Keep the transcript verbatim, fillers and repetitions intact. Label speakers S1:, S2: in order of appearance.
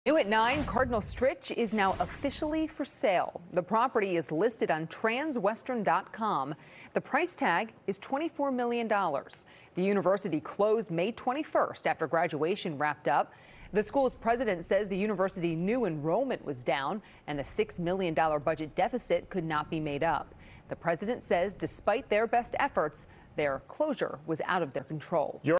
S1: New at nine, Cardinal Stritch is now officially for sale. The property is listed on transwestern dot com. The price tag is twenty-four million dollars. The university closed May twenty-first after graduation wrapped up. The school's president says the university knew enrollment was down and the six million dollars budget deficit could not be made up. The president says despite their best efforts, their closure was out of their control.